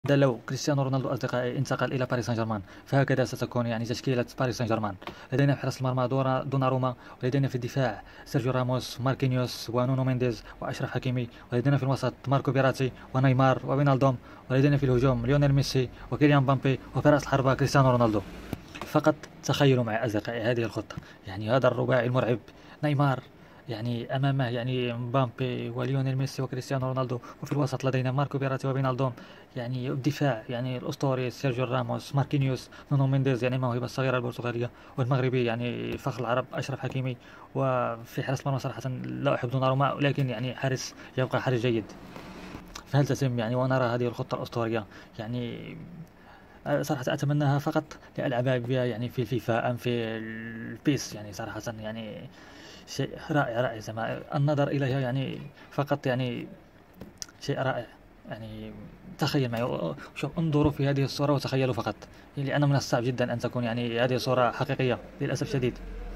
ده لو كريستيانو رونالدو أصدقائي انتقل إلى باريس سان جيرمان، فهكذا ستكون يعني تشكيلة باريس سان جيرمان. لدينا في حراسة المرمى دوناروما، ولدينا في الدفاع سيرجيو راموس، ماركينيوس، ونونو مينديز، وأشرف حكيمي، ولدينا في الوسط ماركو بيراتي ونيمار وفينالدوم، ولدينا في الهجوم ليونيل ميسي وكيليان بامبي، وفي رأس الحربة كريستيانو رونالدو. فقط تخيلوا معي أصدقائي هذه الخطة، يعني هذا الرباعي المرعب. نيمار، يعني أمامه يعني مبابي وليونيل ميسي وكريستيانو رونالدو، وفي الوسط لدينا ماركو بيراتي وفينالدوم. يعني الدفاع يعني الأسطوري سيرجيو راموس، ماركينيوس، نونو مينديز يعني الموهبة الصغيرة البرتغالية، والمغربي يعني فخر العرب أشرف حكيمي. وفي حراسة المرمى صراحة لا أحب دوناروما، ولكن يعني حارس يبقى حارس جيد. فهل تتم يعني ونرى هذه الخطة الأسطورية؟ يعني صراحة أتمناها فقط لألعب بها يعني في الفيفا أم في البيس، يعني صراحة يعني شيء رائع رائع زعما النظر إليها يعني فقط يعني شيء رائع. يعني تخيل معي، شوف انظروا في هذه الصورة وتخيلوا فقط، لأنه من الصعب جدا أن تكون يعني هذه صورة حقيقية للأسف شديد.